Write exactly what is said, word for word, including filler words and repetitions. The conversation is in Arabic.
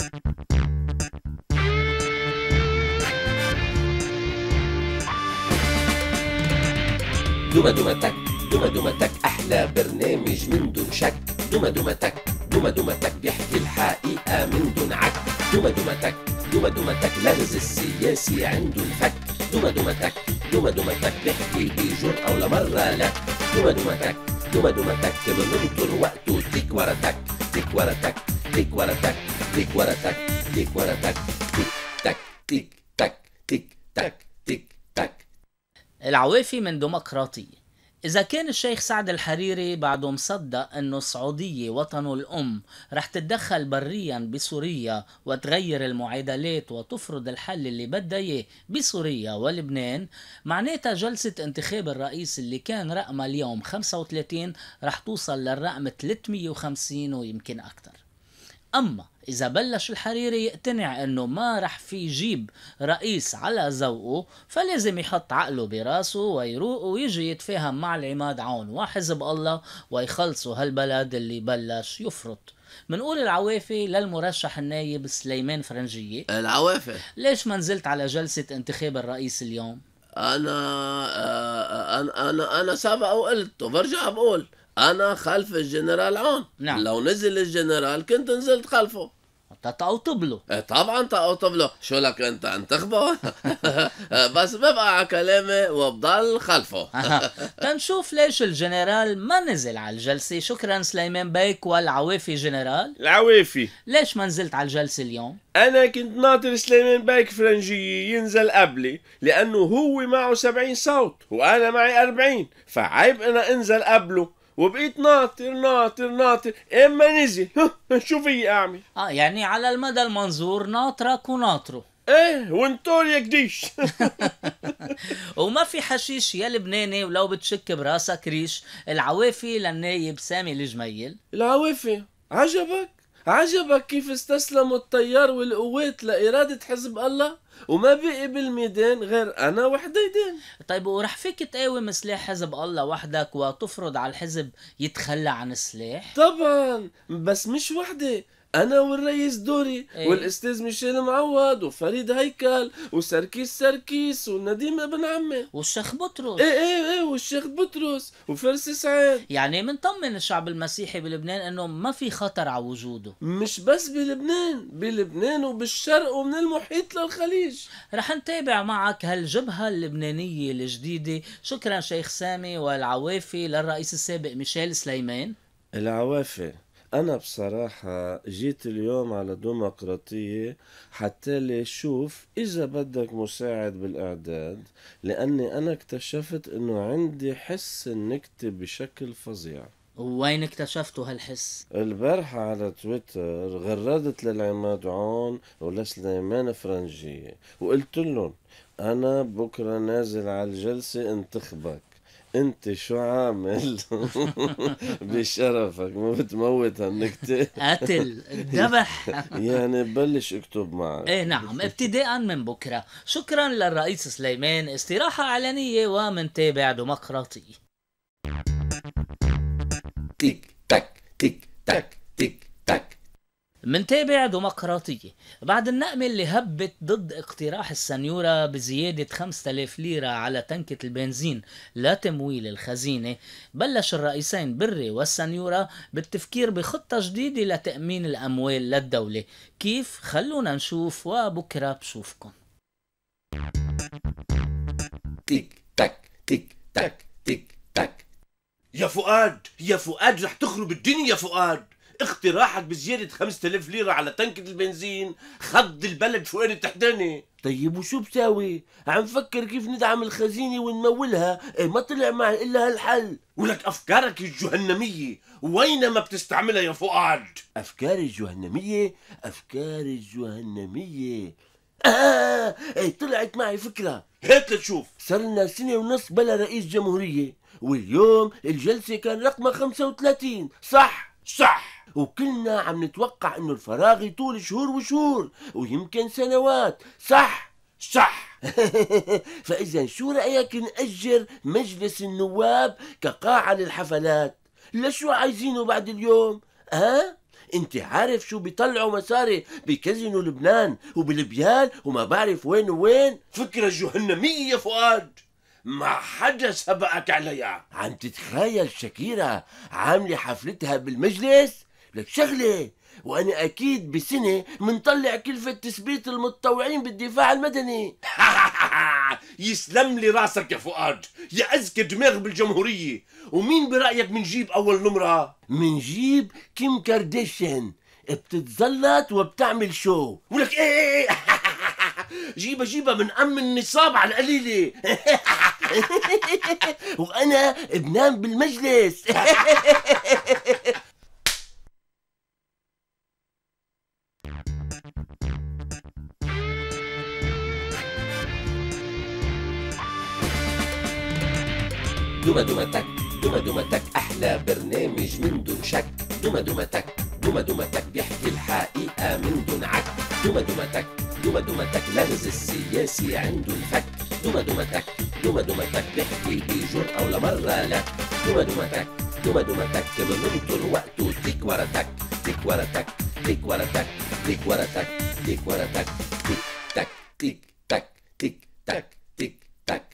دوما دوما تك، دوما دوما تك أحلى برنامج من دون شك. دوما دوما تك، دوما دوما تك بيحكي الحقيقة من دون عك. دوما دوما تك، دوما دوما تك لغز السياسي عنده الفك. دوما دوما تك، دوما دوما تك بيحكي بجرأة ولا مرة لك. دوما دوما تك، دوما دوما تك بننطر وقته تك ورا تك، تك ورا تك، تك ورا تك، تك ورا تك، تك ورا تك، تك تك تك تك تك تك تك. العوافي من ديمقراطية. إذا كان الشيخ سعد الحريري بعده مصدق أنه السعودية وطنه الأم رح تتدخل بريا بسوريا وتغير المعادلات وتفرض الحل اللي بدها إياه بسوريا ولبنان، معناتها جلسة انتخاب الرئيس اللي كان رقمها اليوم خمسة وثلاثين رح توصل للرقم ثلاثمية وخمسين ويمكن أكتر. أما إذا بلش الحريري يقتنع أنه ما رح في يجيب رئيس على ذوقه، فلازم يحط عقله براسه ويروق ويجي يتفاهم مع العماد عون وحزب الله ويخلصوا هالبلد اللي بلش يفرط. منقول العوافي للمرشح النايب سليمان فرنجية. العوافي ليش ما نزلت على جلسة انتخاب الرئيس اليوم؟ أنا أنا أنا أنا سابق وقلت وبرجع بقول أنا خلف الجنرال عون. نعم. لو نزل الجنرال كنت نزلت خلفه. تتقوطب له. ايه طبعا تقوطب له، شو لك انت انتخبه؟ بس ببقى على كلامي وبضل خلفه. تنشوف ليش الجنرال ما نزل على الجلسة. شكرا سليمان بيك. والعوافي جنرال العوافي ليش ما نزلت على الجلسة اليوم؟ أنا كنت ناطر سليمان بيك فرنجية ينزل قبلي لأنه هو معه سبعين صوت وأنا معي أربعين، فعيب أنا انزل قبله، وبقيت ناطر ناطر ناطر اما نزل. شو في اعمل؟ اه يعني على المدى المنظور ناطرك وناطره. ايه وانطور يا قديش. وما في حشيش يا لبناني ولو بتشك براسك ريش. العوافي للنايب سامي الجميل. العوافي عجبك؟ عجبك كيف استسلموا التيار والقوات لإرادة حزب الله وما بقي بالميدان غير أنا وحديدين؟ طيب ورح فيك تقاوم سلاح حزب الله وحدك وتفرض على الحزب يتخلى عن السلاح؟ طبعا، بس مش وحدي، أنا والرئيس دوري ايه؟ والأستاذ ميشيل معوض وفريد هيكل وسركيس سركيس ونديم ابن عمي والشيخ بطرس. ايه ايه ايه والشيخ بطرس وفارس سعيد. يعني منطمن الشعب المسيحي بلبنان انه ما في خطر على وجوده. مش بس بلبنان، بلبنان وبالشرق ومن المحيط للخليج. رح نتابع معك هالجبهة اللبنانية الجديدة. شكرا شيخ سامي. والعوافي للرئيس السابق ميشيل سليمان. العوافي أنا بصراحة جيت اليوم على ديمقراطية حتى لي شوف إذا بدك مساعد بالإعداد، لأني أنا اكتشفت إنه عندي حس النكتة بشكل فظيع. وين اكتشفتوا هالحس؟ البارحة على تويتر غردت للعماد عون ولسليمان فرنجية وقلت لهم أنا بكرة نازل على الجلسة انتخبك، انت شو عامل؟ بشرفك ما بتموت هالنكتة؟ قتل ذبح. يعني ببلش اكتب معك. ايه نعم، ابتداء من بكرة. شكرا للرئيس سليمان. استراحة اعلانية ومنتابع ديمقراطية. تك تك تك تك تك تك. منتابع ديمقراطية. بعد النقمة اللي هبت ضد اقتراح السنيورة بزيادة خمسة آلاف ليرة على تنكة البنزين لتمويل الخزينة، بلش الرئيسين بري والسنيورة بالتفكير بخطة جديدة لتأمين الأموال للدولة. كيف؟ خلونا نشوف وبكرة بشوفكن. تك تك تك تك تك تك. يا فؤاد يا فؤاد رح تخرب الدنيا يا فؤاد. اقتراحك بزيادة خمسة آلاف ليرة على تنكة البنزين خض البلد فوقاني تحتاني. طيب وشو بساوي؟ عم فكر كيف ندعم الخزينة ونمولها. ايه ما طلع معي إلا هالحل. ولك أفكارك الجهنمية وين ما بتستعملها يا فؤاد؟ أفكار الجهنمية؟ أفكار الجهنمية آه ايه طلعت معي فكرة. هات لتشوف. صرنا سنة ونص بلا رئيس جمهورية، واليوم الجلسة كان رقمها خمسة وثلاثين، صح؟ صح. وكلنا عم نتوقع انه الفراغ يطول شهور وشهور ويمكن سنوات، صح؟ صح. فإذا شو رأيك نأجر مجلس النواب كقاعة للحفلات؟ لشو عايزينه بعد اليوم؟ ها؟ انت عارف شو بيطلعوا مصاري بكازينو لبنان وبالبيال وما بعرف وين وين؟ فكرة جهنمية يا فؤاد، ما حدا سبقك عليها. عم تتخيل شاكيرا عاملة حفلتها بالمجلس؟ لك شغلة، وانا اكيد بسنة منطلع كلفة تثبيت المتطوعين بالدفاع المدني. يسلم لي راسك يا فؤاد، يا اذكى دماغ بالجمهورية. ومين برأيك منجيب اول نمرة؟ منجيب كيم كارديشيان، بتتزلط وبتعمل شو. ولك ايه جيبها جيبها من ام النصاب على القليلة. وانا بنام بالمجلس. دوما دوما تك دوما دوما تك أحلى برنامج من دون شك. دوما دوما تك دوما دوما تك بيحكي الحقيقة من دون عك. دوما دوما تك دوما دوما تك لغز السياسي عنده الفك. دوما دوما تك دوما دوما تك بيحكي بجرأة ولا مرة لا. دوما دوما تك دوما دوما تك بننطر وقته تك ورا تك تك ورا تك تك ورا تك تك ورا تك تك ورا تك تك تك تك تك تك تك تك تك